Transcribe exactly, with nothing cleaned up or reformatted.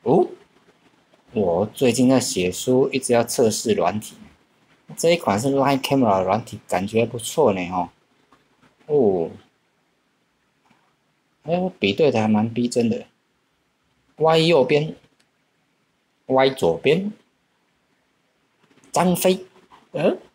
哦，我最近在写书，一直要测试软体，这一款是 Line Camera 软体，感觉不错呢哦。哦，哎，比对的还蛮逼真的。Y 右边，Y 左边，张飞，呃，